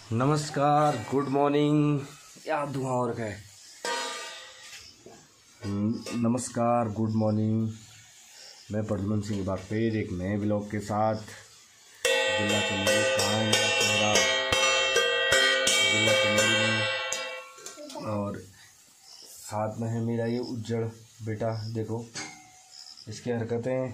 नमस्कार, good morning. या धुआं और क्या है। नमस्कार, गुड मॉर्निंग। मैं प्रद्युमन सिंह एक बार फिर एक नए ब्लॉग के साथ। जिला चंदेरी कहाँ है मेरा चेहरा, जिला चंदेरी में, और साथ में है मेरा ये उज्जड़ बेटा। देखो इसकी हरकतें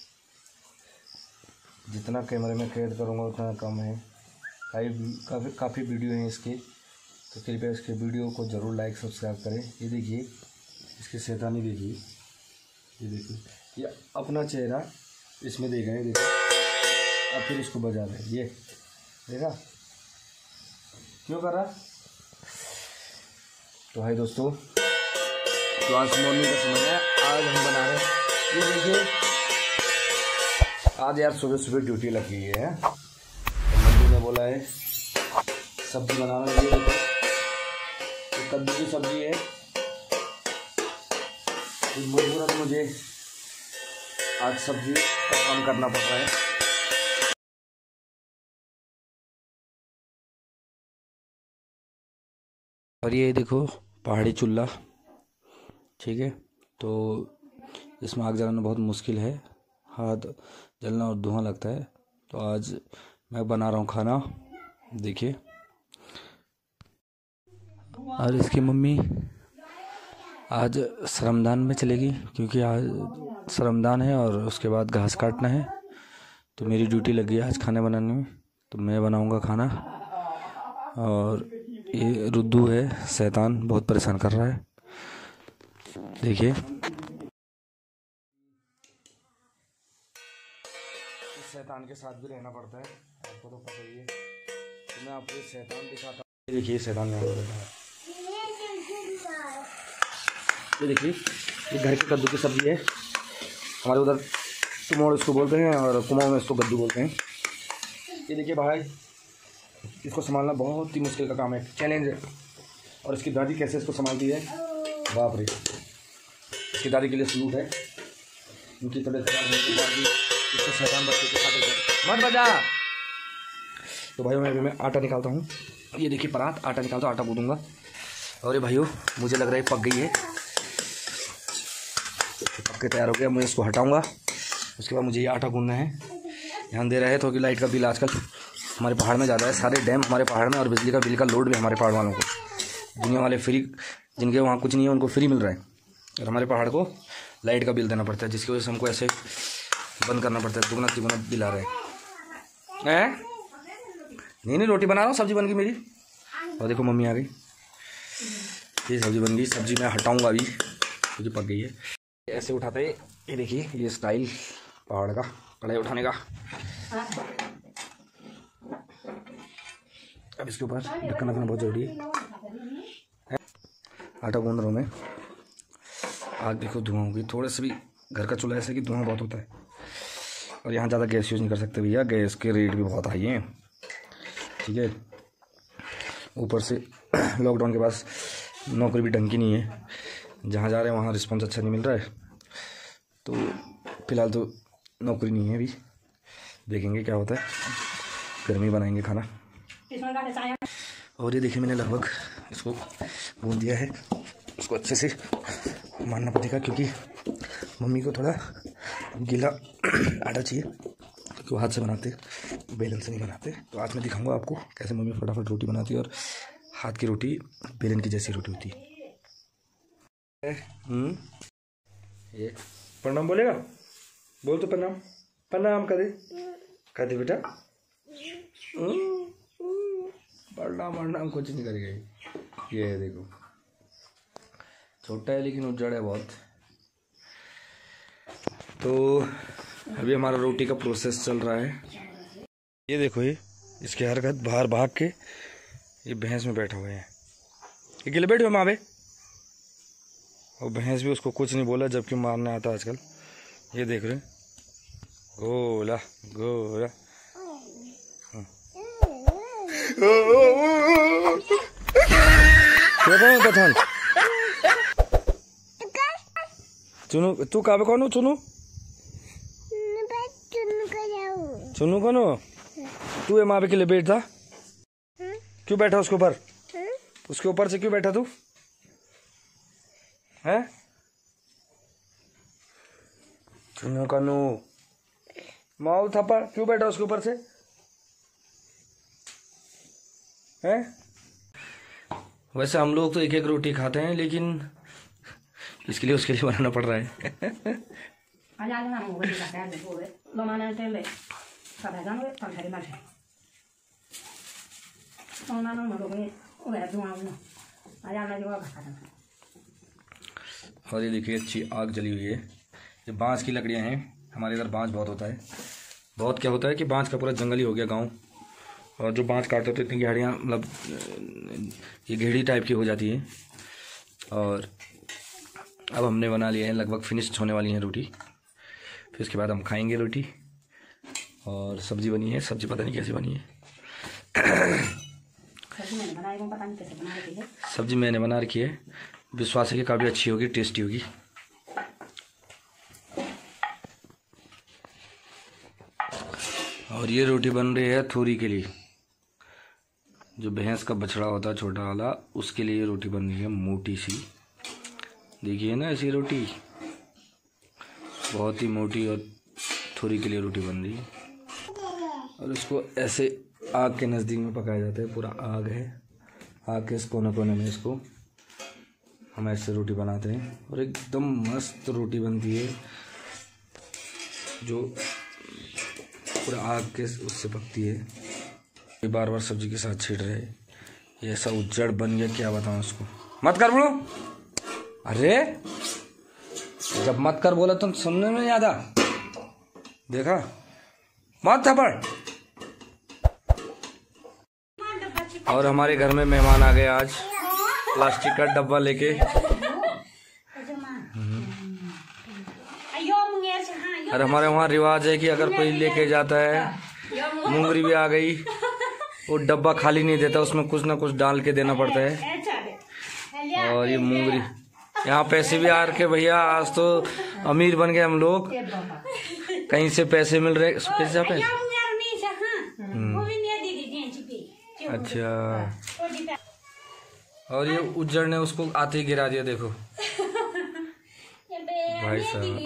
जितना कैमरे में कैद करूँगा उतना कम है। काफ़ी वीडियो हैं इसके, तो कृपया इसके वीडियो को ज़रूर लाइक सब्सक्राइब करें। ये देखिए इसकी शैतानी, देखिए ये देखिए, ये अपना चेहरा इसमें देखा है, देखो। अब फिर इसको बजा रहे, ये देखा क्यों कर रहा। तो भाई दोस्तों, तो आज मॉर्निंग का समय है। आज हम बना रहे हैं, ये देखिए, आज यार सुबह सुबह ड्यूटी लग गई है। मम्मी ने बोला है सब्जी बनाना। ये देखो, ये कद्दू की सब्जी है। मजबूरन मुझे आज सब्जी का काम करना पड़ रहा है। और ये देखो पहाड़ी चूल्हा, ठीक है। तो इसमें आग जलाना बहुत मुश्किल है, हाथ जलना और धुआं लगता है। तो आज मैं बना रहा हूँ खाना, देखिए। और इसकी मम्मी आज श्रमदान में चलेगी, क्योंकि आज श्रमदान है और उसके बाद घास काटना है। तो मेरी ड्यूटी लग गई आज खाने बनाने में, तो मैं बनाऊंगा खाना। और ये रुद्दू है शैतान, बहुत परेशान कर रहा है, देखिए। शैतान के साथ भी रहना पड़ता है, आपको तो पता ही है। तो मैं आपको शैतान दिखाता हूँ। देखिए शैतान यहाँ पर बैठा है, ये देखिए। ये घर की कद्दू की सब्जी है। हमारे उधर तुमोड़ इसको बोलते हैं और कुमाऊं में इसको कद्दू बोलते हैं। ये देखिए भाई, इसको संभालना बहुत ही मुश्किल का काम है, चैलेंज है। और इसकी दादी कैसे इसको संभालती है, बाप रे। इसकी दादी के लिए सलूट है। उनकी तबीयत खराब होने के बाद भी इसको शैतान बच्चे के साथ मत बजा। तो भाइयों मैं आटा निकालता हूँ। ये देखिए परात, आटा निकालता हूँ, आटा गूंदूंगा। और ये भाइयों मुझे लग रहा है पक गई है, पक के तैयार हो गया। मैं इसको हटाऊंगा, उसके बाद मुझे ये आटा गूंदना है। ध्यान दे रहे हैं तो कि लाइट का बिल आजकल हमारे पहाड़ में ज़्यादा है। सारे डैम हमारे पहाड़ में, और बिजली का बिल का लोड भी हमारे पहाड़ वालों को। दुनिया वाले फ्री, जिनके वहाँ कुछ नहीं है उनको फ्री मिल रहा है, और हमारे पहाड़ को लाइट का बिल देना पड़ता है, जिसकी वजह से हमको ऐसे बंद करना पड़ता है। दुगना तिगुना बिल आ रहा है। नहीं रोटी बना रहा हूँ, सब्जी बन गई मेरी। और देखो मम्मी आ गई, ये सब्जी बन गई। सब्जी मैं हटाऊंगा अभी क्योंकि पक गई है। ऐसे उठाते हैं, ये देखिए ये स्टाइल पहाड़ का कढ़ाई उठाने का। अब इसके ऊपर ढक्कन रखना बहुत जरूरी है। आटा गूंद रहा हूँ मैं। आज देखो धुआं होगी, थोड़े से भी घर का चूल्हा ऐसे कि धुआं बहुत होता है। और यहाँ ज़्यादा गैस यूज़ नहीं कर सकते भैया, गैस के रेट भी बहुत हाई हैं, ठीक है। ऊपर से लॉकडाउन के बाद नौकरी भी ढंग की नहीं है, जहाँ जा रहे हैं वहाँ रिस्पॉन्स अच्छा नहीं मिल रहा है। तो फिलहाल तो नौकरी नहीं है, अभी देखेंगे क्या होता है। गर्मी बनाएंगे खाना। और ये देखिए मैंने लगभग इसको गूंद दिया है। इसको अच्छे से मारना पड़ेगा, क्योंकि मम्मी को थोड़ा गीला आटा चाहिए, क्योंकि वो हाथ से बनाते, बेलन से नहीं बनाते। तो आज मैं दिखाऊंगा आपको कैसे मम्मी फटाफट रोटी बनाती है, और हाथ की रोटी बेलन की जैसी रोटी होती है। ये प्रणाम बोलेगा, बोल तो प्रणाम, प्रणाम कर दे बेटा। प्रणाम कुछ नहीं करेगा। ये देखो छोटा है लेकिन उज्जड़ है बहुत। तो अभी हमारा रोटी का प्रोसेस चल रहा है। ये देखो, ये इसकी हरकत, बाहर भाग के ये भैंस में बैठा हुए हैं। ये गिले बैठे हुए माँ बे, और भैंस भी उसको कुछ नहीं बोला, जबकि मारने आता आजकल। ये देख रहे, गोला गोला। पठान चुनू, तू कहाँ पे कौन हो? चुनू चुनू कौन हो? तू है माँ पे के लिए बैठ था। क्यों बैठा उसके ऊपर? उसके ऊपर से क्यों बैठा तू? हैं? चुन्नू कानू माओ थप्पड़, क्यों बैठा उसके ऊपर से? हैं? वैसे हम लोग तो एक एक रोटी खाते हैं, लेकिन इसके लिए उसके लिए बनाना पड़ रहा है। और ये देखिए अच्छी आग जली हुई है। ये बांस की लकड़ियाँ हैं, हमारे इधर बांस बहुत होता है। बहुत क्या होता है कि बांस का पूरा जंगल ही हो गया गांव, और जो बांस काटते तो इतनी गेहड़ियाँ, मतलब ये गेहड़ी टाइप की हो जाती है। और अब हमने बना लिया है, लगभग फिनिश होने वाली है रोटी। फिर उसके बाद हम खाएंगे रोटी। और सब्जी बनी है, सब्जी पता नहीं कैसी बनी है। सब्जी मैंने बना रखी है, विश्वास है कि काफ़ी अच्छी होगी, टेस्टी होगी। और ये रोटी बन रही है थोरी के लिए, जो भैंस का बछड़ा होता है छोटा वाला, उसके लिए ये रोटी बन रही है मोटी सी। देखिए ना ऐसी रोटी, बहुत ही मोटी, और थोरी के लिए रोटी बन रही है। और इसको ऐसे आग के नज़दीक में पकाया जाता है, पूरा आग है, आग के इस कोने कोने में इसको हम ऐसे रोटी बनाते हैं। और एकदम मस्त रोटी बनती है, जो पूरा आग के उससे पकती है। ये बार बार सब्जी के साथ छीट रहे हैं, ये ऐसा उज्जड़ बन गया, क्या बताऊँ उसको। मत कर बोलो, अरे जब मत कर बोला तो सुनने में याद आ, देखा, मत थप्पड़। और हमारे घर में मेहमान आ गए आज, प्लास्टिक का डब्बा लेके। और हमारे वहाँ रिवाज है कि अगर कोई लेके जाता है, मुंगरी भी आ गई, वो डब्बा खाली नहीं देता, उसमें कुछ ना कुछ डाल के देना पड़ता है। और ये मुंगरी, यहाँ पैसे भी आ रखे भैया, आज तो अमीर बन गए हम लोग, कहीं से पैसे मिल रहे। पैसा पैसे, अच्छा। और ये उज्जड़ ने उसको आते ही गिरा दिया, देखो भाई साहब।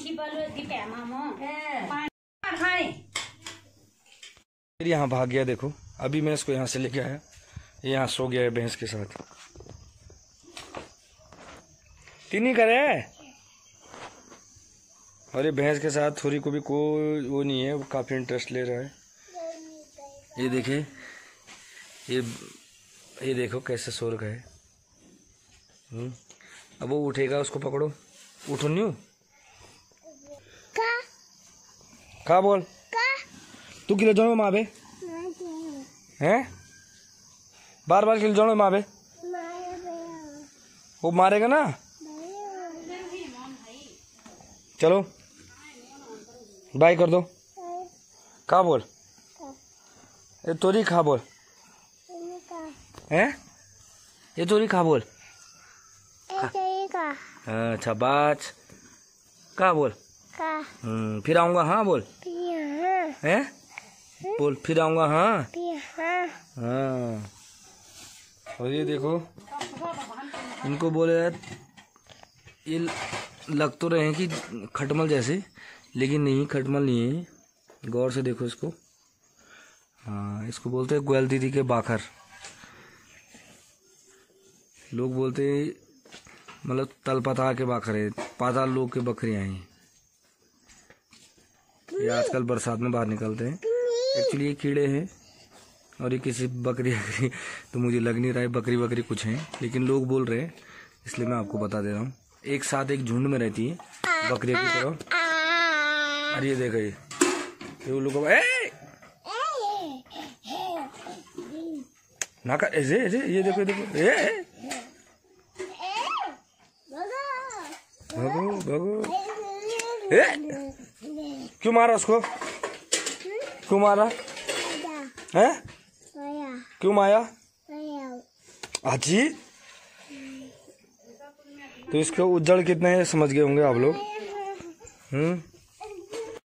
फिर यहाँ भाग गया, देखो अभी मैं इसको यहाँ से लेके आया, यहाँ सो गया है भैंस के साथ। तीन करे। और ये भैंस के साथ थोड़ी को भी कोई वो नहीं है, वो काफ़ी इंटरेस्ट ले रहा है। ये देखिए, ये देखो कैसे सो रखा है। अब वो उठेगा, उसको पकड़ो, उठो न्यू का बोल का? तू किले जाओ माँ बे हैं, बार बार किले जाओ माँ बे, वो मारेगा ना। चलो बाय कर दो, का बोल, ये तोरी खा बोल, हैं ये तोरी खा बोल, अच्छा बात का बोल, फिर आऊंगा हाँ बोल, हैं बोल फिर आऊंगा हाँ। हाँ। और ये देखो, इनको बोले यार, ये लग तो रहे हैं कि खटमल जैसे, लेकिन नहीं, खटमल नहीं है, गौर से देखो इसको। हाँ, इसको बोलते हैं ग्वाल दीदी के बाखर, लोग बोलते हैं, मतलब तलपता के बाखर है, पाताल लोग के बकरियां हैं। ये आजकल बरसात में बाहर निकलते हैं, एक्चुअली ये कीड़े हैं। और ये किसी बकरी तो मुझे लग नहीं रहा है बकरी बकरी कुछ है, लेकिन लोग बोल रहे हैं, इसलिए मैं आपको बता दे रहा हूँ। एक साथ एक झुंड में रहती है बकरियों की तरह। अरे ये देखो, ये उल्लू को ना कर ऐसे ऐसे, ये देखो ये देखो, भगो भगो, क्यों मारा उसको, क्यों मारा है, क्यों माया आजी। तो इसके उज्जड़ कितने हैं समझ गए होंगे आप लोग।